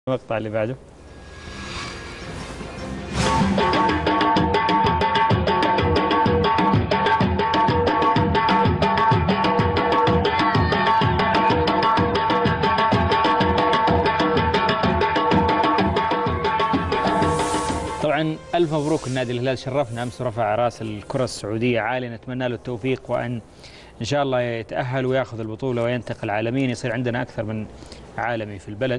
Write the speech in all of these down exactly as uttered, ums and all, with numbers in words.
المقطع اللي بعده. طبعا ألف مبروك النادي الهلال، شرفنا أمس ورفع راس الكرة السعودية عالي، نتمنى له التوفيق وأن إن شاء الله يتأهل ويأخذ البطولة وينتقل عالميا، يصير عندنا أكثر من عالمي في البلد،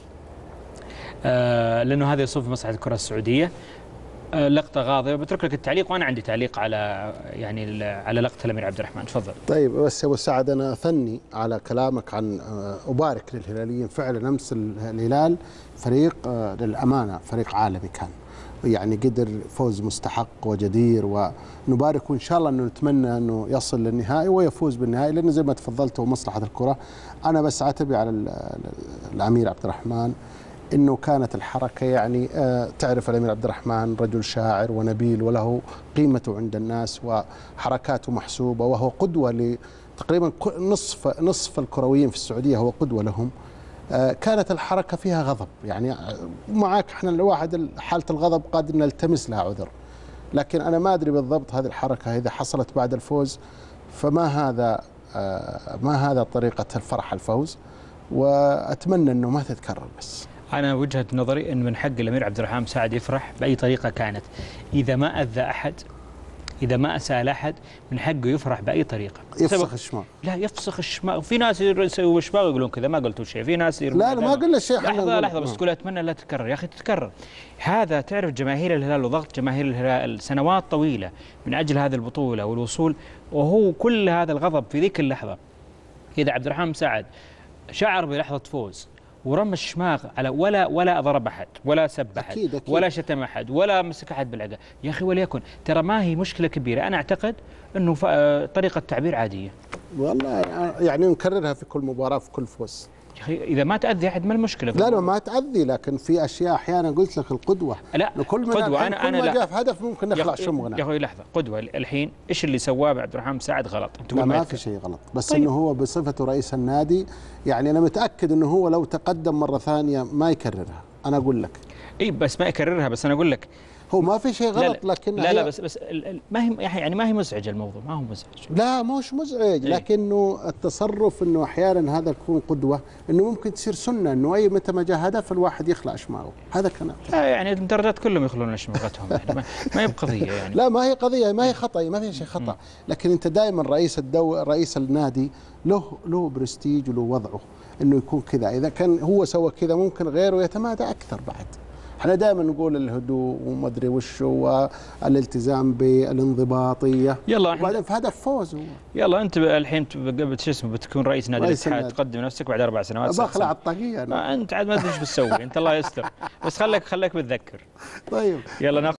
آه لأنه هذا يصب في مصلحة الكرة السعودية. آه لقطة غاضبة، بترك لك التعليق وأنا عندي تعليق على يعني على لقطة الأمير عبد الرحمن، تفضل. طيب بس يا أبو سعد، أنا أثني على كلامك عن أبارك للهلاليين، فعلا أمس الهلال فريق للأمانة فريق عالمي كان، يعني قدر فوز مستحق وجدير، ونبارك وإن شاء الله أنه نتمنى أنه يصل للنهائي ويفوز بالنهائي، لأنه زي ما تفضلت هو مصلحة الكرة. أنا بس أعتبي على الأمير عبد الرحمن إنه كانت الحركة يعني آه تعرف الأمير عبد الرحمن رجل شاعر ونبيل وله قيمته عند الناس وحركاته محسوبة، وهو قدوة لتقريبا نصف نصف الكرويين في السعودية، هو قدوة لهم. آه كانت الحركة فيها غضب، يعني معك احنا الواحد حالة الغضب قد نلتمس لها عذر، لكن أنا ما أدري بالضبط هذه الحركة إذا حصلت بعد الفوز فما هذا آه ما هذا طريقة الفرح الفوز، وأتمنى أنه ما تتكرر. بس أنا وجهة نظري أن من حق الأمير عبد الرحمن مساعد يفرح بأي طريقة كانت، إذا ما أذى أحد، إذا ما أساء لأحد، من حقه يفرح بأي طريقة. يفسخ الشماغ، لا يفسخ الشماغ، في ناس يسووا الشماغ يقولون كذا، ما قلتوا شيء، في ناس لا لا ما قلنا شيء. لحظة لحظة بس تقول أتمنى لا تتكرر، يا أخي تتكرر. هذا تعرف جماهير الهلال وضغط جماهير الهلال سنوات طويلة من أجل هذه البطولة والوصول، وهو كل هذا الغضب في ذيك اللحظة. إذا عبد الرحمن مساعد شعر بلحظة فوز ورمى الشماغ على ولا ولا ضرب احد ولا سب احد أكيد أكيد. ولا شتم احد ولا مسك احد بالعقل، يا اخي وليكن ترى ما هي مشكله كبيره، انا اعتقد انه طريقه تعبير عاديه. والله يعني نكررها في كل مباراه في كل فوز. يا اخي اذا ما تاذي احد ما المشكله؟ لا لا ما تاذي، لكن في اشياء احيانا قلت لك القدوه. لا كل قدوه، انا كل انا ما جاء في هدف ممكن نخلع شمغنا. يا اخوي لحظه، قدوه الحين ايش اللي سواه عبد الرحمن مساعد غلط؟ انت لا ما في شيء غلط، بس طيب. انه هو بصفته رئيس النادي، يعني انا متاكد انه هو لو تقدم مره ثانيه ما يكررها، انا اقول لك. اي بس ما يكررها، بس انا اقول لك هو ما في شيء غلط. لا لكن لا لا بس بس ما هي يعني ما هي مزعجه الموضوع، ما هو مزعج. لا مش مزعج، لكنه التصرف انه احيانا هذا يكون قدوه، انه ممكن تصير سنه انه اي متى ما جاء هدف الواحد يخلع شماغه، هذا كلام. لا يعني الدرجات كلهم يخلون شماغتهم، يعني ما, ما هي بقضيه يعني. لا ما هي قضيه، ما هي خطا، ما في شيء خطا، لكن انت دائما رئيس الدو رئيس النادي له له برستيج وله وضعه انه يكون كذا، اذا كان هو سوى كذا ممكن غيره يتمادى اكثر بعد. احنا دائما نقول الهدوء وما ادري وش والالتزام بالانضباطيه، يلا وبعدين في هدف فوز. يلا انت الحين شو اسمه بتكون رئيس نادي الاتحاد، تقدم نفسك بعد اربع سنوات. بخلع الطاقيه انا. انت عاد ما ادري ايش بتسوي انت، الله يستر، بس خليك خليك بتذكر. طيب يلا ناخذ